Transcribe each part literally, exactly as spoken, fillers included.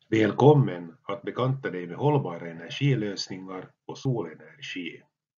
Välkommen att bekanta dig med hållbara energilösningar och solenergi.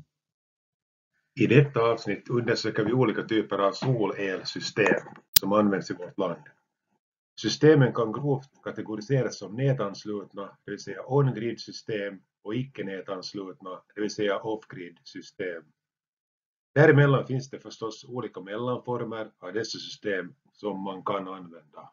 I detta avsnitt undersöker vi olika typer av solelsystem som används i vårt land. Systemen kan grovt kategoriseras som nätanslutna, det vill säga on-grid-system, och icke-nätanslutna, det vill säga off-grid-system. Däremellan finns det förstås olika mellanformer av dessa system som man kan använda.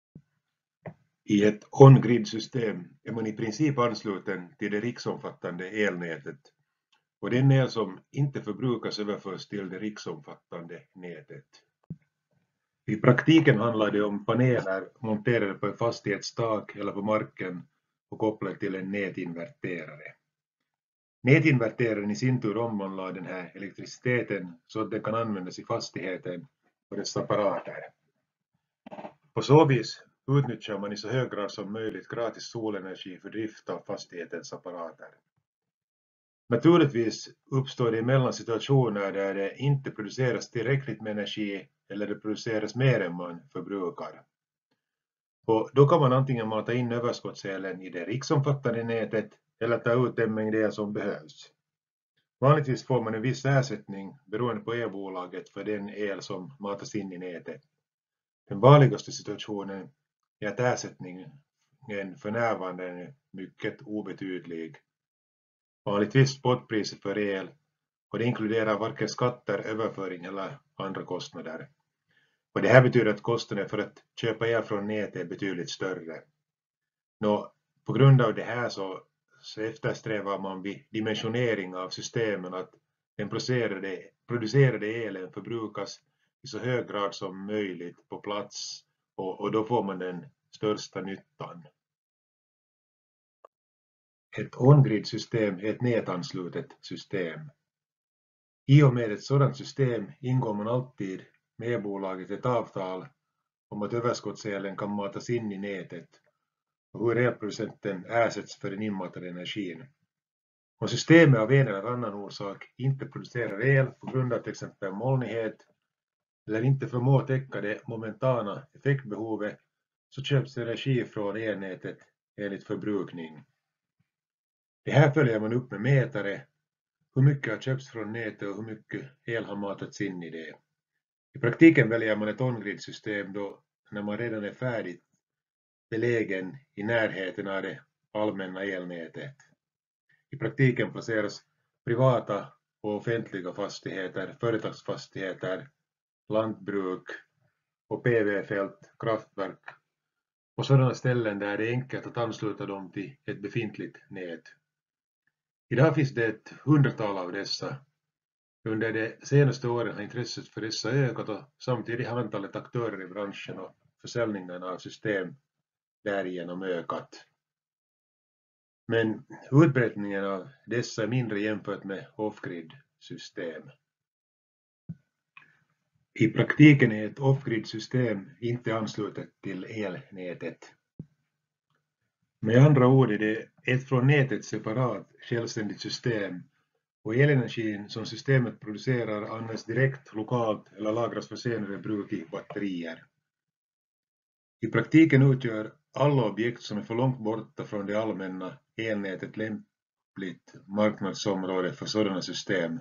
I ett on-grid-system är man i princip ansluten till det riksomfattande elnätet, och den el som inte förbrukas överförs till det riksomfattande nätet. I praktiken handlar det om paneler monterade på en fastighetstak eller på marken och kopplade till en nätinverterare. Nätinverteraren i sin tur omvandlar den här elektriciteten så att den kan användas i fastigheten och dess apparater. På så vis utnyttjar man i så hög grad som möjligt gratis solenergi för drift av fastighetens apparater. Naturligtvis uppstår det emellan situationer där det inte produceras tillräckligt med energi eller det produceras mer än man förbrukar. Och då kan man antingen mata in överskottselen i det riksomfattande nätet eller ta ut den mängd el som behövs. Vanligtvis får man en viss ersättning beroende på elbolaget för den el som matas in i nätet. Den vanligaste situationen är att ersättningen för närvarande är mycket obetydlig. Vanligtvis spotpriset för el, och det inkluderar varken skatter, överföring eller andra kostnader. Och det här betyder att kostnaden för att köpa el från nätet är betydligt större. Nå, på grund av det här så, så eftersträvar man vid dimensionering av systemen att den producerade, producerade elen förbrukas i så hög grad som möjligt på plats, och, och då får man den största nyttan. Ett on-grid-system är ett nätanslutet system. I och med ett sådant system ingår man alltid med bolaget ett avtal om att överskottselen kan matas in i nätet och hur elproducenten ersätts för den inmatade energin. Om systemet av en eller annan orsak inte producerar el på grund av till exempel molnighet eller inte förmår täcka det momentana effektbehovet, så köps energi från elnätet enligt förbrukning. Det här följer man upp med mätare, hur mycket har köpts från nätet och hur mycket el har matats in i det. I praktiken väljer man ett on-grid-system då när man redan är färdigt belägen i närheten av det allmänna elnätet. I praktiken placeras privata och offentliga fastigheter, företagsfastigheter, lantbruk och P V-fält, kraftverk och sådana ställen där det är enkelt att ansluta dem till ett befintligt nät. Idag finns det ett hundratal av dessa. Under de senaste åren har intresset för dessa ökat och samtidigt har antalet aktörer i branschen och försäljningen av system därigenom ökat. Men utbredningen av dessa är mindre jämfört med off-grid-system. I praktiken är ett off-grid-system inte anslutet till elnätet. Med andra ord är det ett från nätet separat självständigt system, och elenergin som systemet producerar används direkt lokalt eller lagras för senare bruk i batterier. I praktiken utgör alla objekt som är för långt borta från det allmänna elnätet lämpligt marknadsområde för sådana system.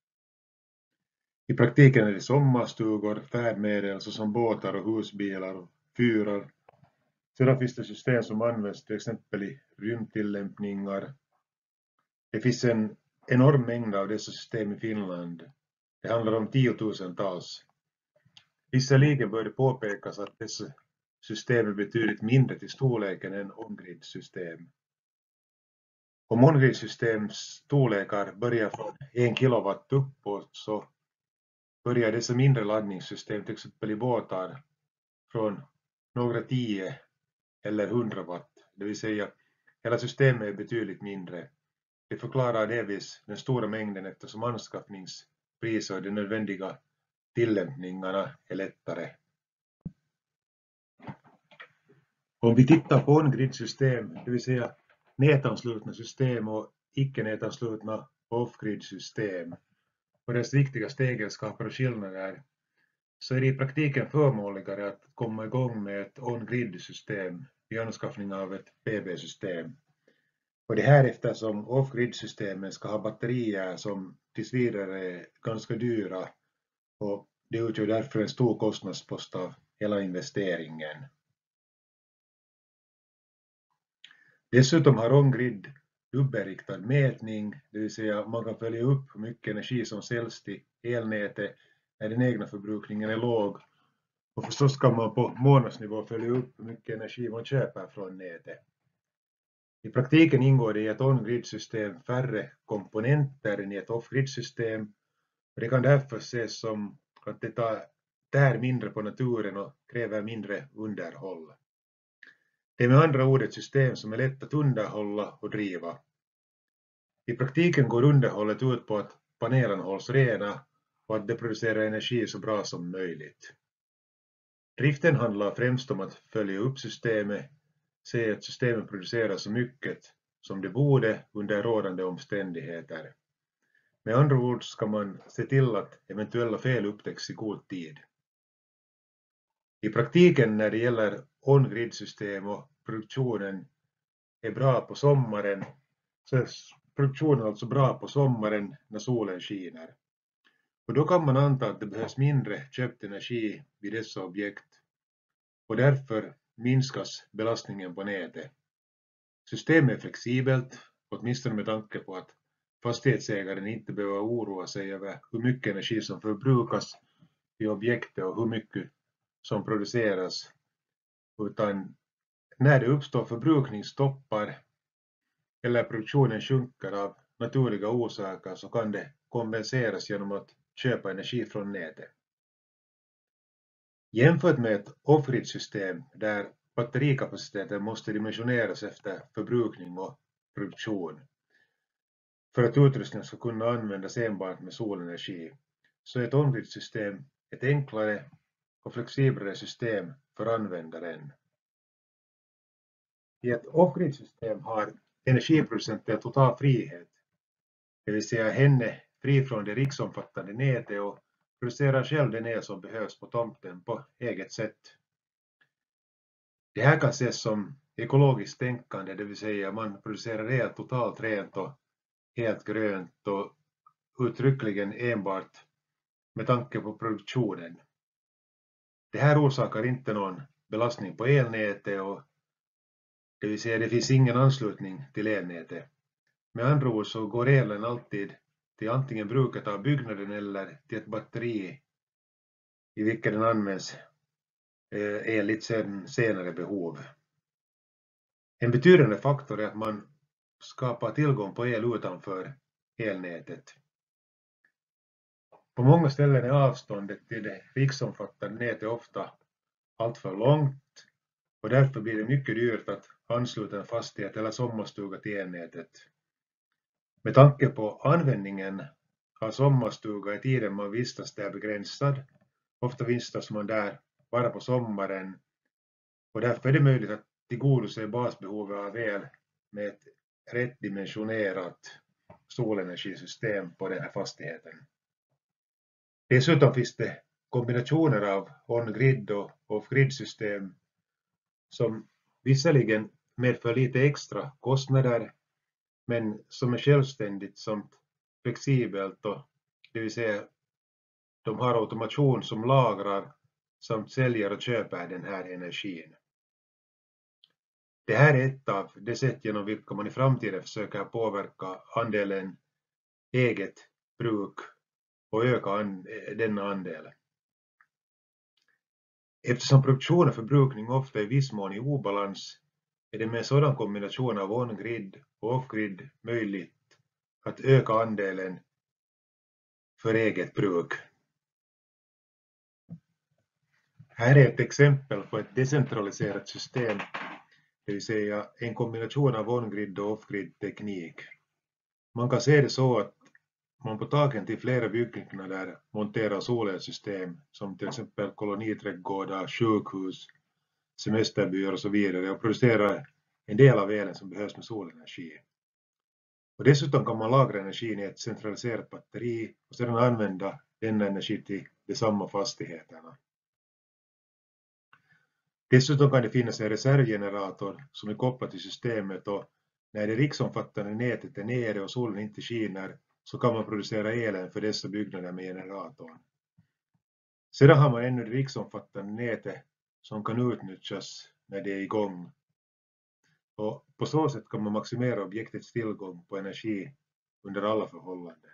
I praktiken är det sommarstugor, färdmedel såsom båtar och husbilar och fyrar. Sedan finns det system som används till exempel i rymdtillämpningar. Det finns en enorm mängd av dessa system i Finland. Det handlar om tiotusentals. Visserligen bör det påpekas att dessa system är betydligt mindre till storleken än on-grid-system. Om on-grid-systems storlekar börjar från en kilowatt uppåt, så börjar dessa mindre laddningssystem till exempel i båtar från några tio eller hundra watt, det vill säga hela systemet är betydligt mindre. Det förklarar delvis den stora mängden eftersom anskaffningspriser och de nödvändiga tillämpningarna är lättare. Om vi tittar på on-grid-system, det vill säga nätanslutna system och icke-nätanslutna off-grid-system och dess viktigaste egenskaper och skillnader, så är det i praktiken förmånligare att komma igång med ett on-grid-system vid anskaffning av ett P B-system. Och det här eftersom off-grid-systemen ska ha batterier som tills vidare är ganska dyra och det utgör därför en stor kostnadspost av hela investeringen. Dessutom har on-grid dubbelriktad mätning, det vill säga man kan följa upp hur mycket energi som säljs till elnätet när den egna förbrukningen är låg. Och förstås kan man på månadsnivå följa upp hur mycket energi man köper från nätet. I praktiken ingår det i ett on-grid-system färre komponenter än i ett off-grid-system. Det kan därför ses som att det tar, tär mindre på naturen och kräver mindre underhåll. Det är med andra ord ett system som är lätt att underhålla och driva. I praktiken går underhållet ut på att panelerna hålls rena och att det producerar energi så bra som möjligt. Driften handlar främst om att följa upp systemet, se att systemet producerar så mycket som det borde under rådande omständigheter. Med andra ord ska man se till att eventuella fel upptäcks i god tid. I praktiken när det gäller on-grid-system och produktionen är bra på sommaren, så är produktionen alltså bra på sommaren när solen skiner. Och då kan man anta att det behövs mindre köpt energi vid dessa objekt och därför minskas belastningen på nätet. Systemet är flexibelt, åtminstone med tanke på att fastighetsägaren inte behöver oroa sig över hur mycket energi som förbrukas i objektet och hur mycket som produceras, utan när det uppstår förbrukningstoppar eller produktionen sjunker av naturliga orsaker så kan det kompenseras genom att köpa energi från nätet. Jämfört med ett off-grid-system där batterikapaciteten måste dimensioneras efter förbrukning och produktion för att utrustningen ska kunna användas enbart med solenergi, så är ett on-grid-system ett enklare och flexiblare system för användaren. I ett off-grid-system har energiproducenten total frihet, det vill säga henne fri från det riksomfattande nätet och producerar själv den el som behövs på tomten på eget sätt. Det här kan ses som ekologiskt tänkande, det vill säga man producerar el totalt rent och helt grönt och uttryckligen enbart med tanke på produktionen. Det här orsakar inte någon belastning på elnätet och det vill säga det finns ingen anslutning till elnätet. Med andra ord så går elen alltid till antingen bruket av byggnaden eller till ett batteri i vilket den används enligt senare behov. En betydande faktor är att man skapar tillgång på el utanför elnätet. På många ställen är avståndet till det riksomfattande nätet ofta alltför långt och därför blir det mycket dyrt att ansluta en fastighet eller sommarstuga till elnätet. Med tanke på användningen av sommarstuga i tiden man vistas där begränsad, ofta vistas man där bara på sommaren och därför är det möjligt att tillgodose basbehovet av el med ett rätt dimensionerat solenergisystem på den här fastigheten. Dessutom finns det kombinationer av on-grid och off-grid-system som visserligen medför lite extra kostnader men som är självständigt samt flexibelt och det vill säga de har automation som lagrar samt säljer och köper den här energin. Det här är ett av de sätt genom vilka man i framtiden försöker påverka andelen eget bruk och öka an, denna andel. Eftersom produktion och förbrukning ofta är i viss mån i obalans är det med en sådan kombination av on-grid och off-grid möjligt att öka andelen för eget bruk. Här är ett exempel på ett decentraliserat system, det vill säga en kombination av on-grid och off-grid teknik. Man kan se det så att man på taken till flera byggnader monterar solelsystem som till exempel koloniträdgårdar, sjukhus, semesterbyar och så vidare och producerar en del av elen som behövs med solenergi. Och dessutom kan man lagra energin i ett centraliserat batteri och sedan använda denna energi till de samma fastigheterna. Dessutom kan det finnas en reservgenerator som är kopplad till systemet, och när det riksomfattande nätet är nere och solen inte skiner så kan man producera elen för dessa byggnader med generatorn. Sedan har man ännu det riksomfattande nätet som kan utnyttjas när det är igång. Och på så sätt kan man maximera objektets tillgång på energi under alla förhållanden.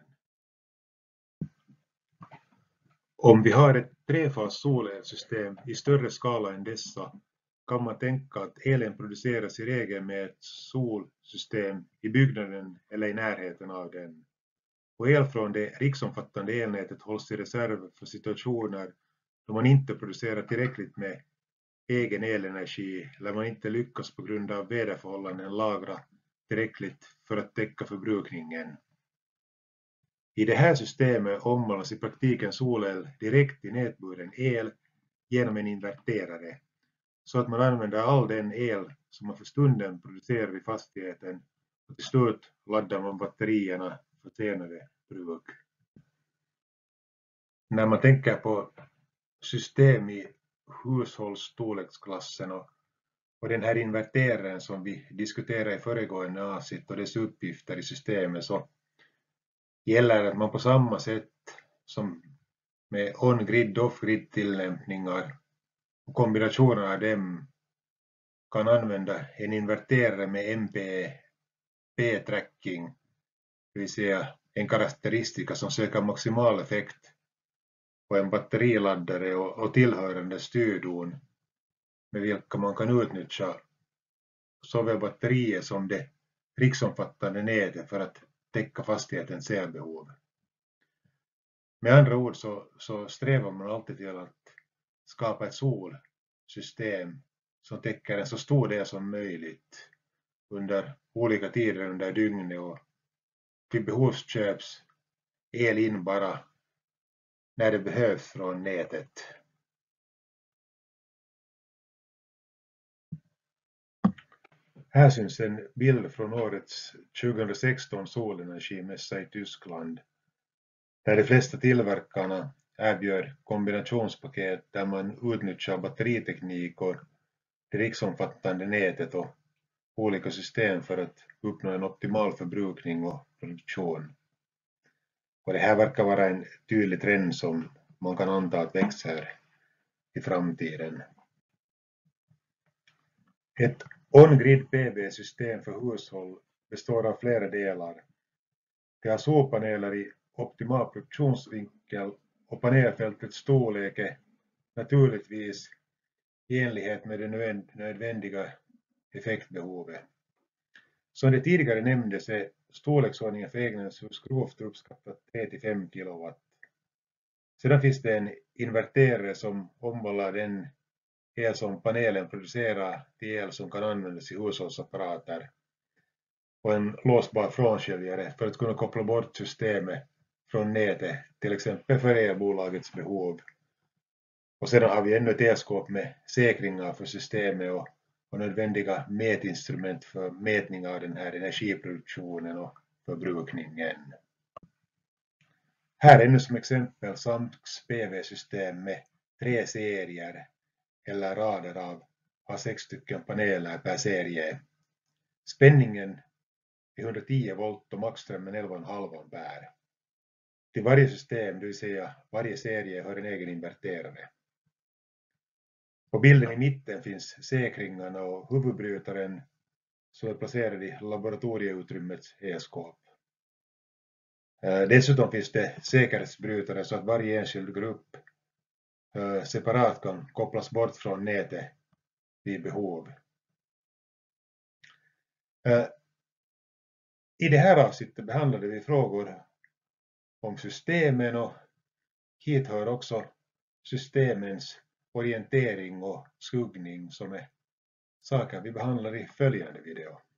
Om vi har ett trefas solelsystem i större skala än dessa kan man tänka att elen produceras i regel med ett solsystem i byggnaden eller i närheten av den. Och el från det riksomfattande elnätet hålls i reserv för situationer då man inte producerar tillräckligt med egen elenergi eller man inte lyckas på grund av väderförhållanden lagra tillräckligt för att täcka förbrukningen. I det här systemet omvandlas i praktiken solel direkt i nätburen el genom en inverterare, så att man använder all den el som man för stunden producerar i fastigheten och till slut laddar man batterierna för senare bruk. När man tänker på system i hushållsstorleksklassen och, och den här inverteraren som vi diskuterade i föregående avsnitt och dess uppgifter i systemet, så gäller att man på samma sätt som med on-grid och off-grid tillämpningar och kombinationen av dem kan använda en inverterare med M P P-tracking, det vill säga en karaktäristika som söker maximal effekt på en batteriladdare och, och tillhörande styrdon med vilka man kan utnyttja såväl batterier som det riksomfattande nätet för att täcka fastighetens elbehov. Med andra ord så, så strävar man alltid till att skapa ett solsystem som täcker en så stor del som möjligt under olika tider under dygnet, och till behovs köps el in bara när det behövs från nätet. Här syns en bild från årets tjugohundrasexton solenergimässa i Tyskland, där de flesta tillverkarna erbjöd kombinationspaket där man utnyttjar batteriteknik och det riksomfattande nätet och olika system för att uppnå en optimal förbrukning och produktion. Och det här verkar vara en tydlig trend som man kan anta att växer i framtiden. Ett on-grid P V-system för hushåll består av flera delar. Det har solpaneler i optimal produktionsvinkel och panelfältets storlek är naturligtvis i enlighet med det nödvändiga effektbehovet. Som det tidigare nämndes är storleksordningen för egnahemshus grovt uppskattat tre till fem kilowatt. Sedan finns det en inverterare som omvandlar den el som panelen producerar till el som kan användas i hushållsapparater, och en låsbar frånskiljare för att kunna koppla bort systemet från nätet, till exempel för elbolagets behov. Och sedan har vi ännu ett elskåp med säkringar för systemet och, och nödvändiga mätinstrument för mätning av den här energiproduktionen och förbrukningen. Här är ännu som exempel Samks P V-system med tre serier eller rader av, av sex stycken paneler per serie. Spänningen är hundratio volt och maxströmmen elva komma fem ampere. Till varje system, det vill säga varje serie, har en egen inverterare. På bilden i mitten finns säkringarna och huvudbrytaren som är placerad i laboratorieutrymmets elskåp. Dessutom finns det säkerhetsbrytare så att varje enskild grupp separat kan kopplas bort från nätet vid behov. I det här avsnittet behandlade vi frågor om systemen, och hit hör också systemens orientering och skuggning som är saker vi behandlar i följande video.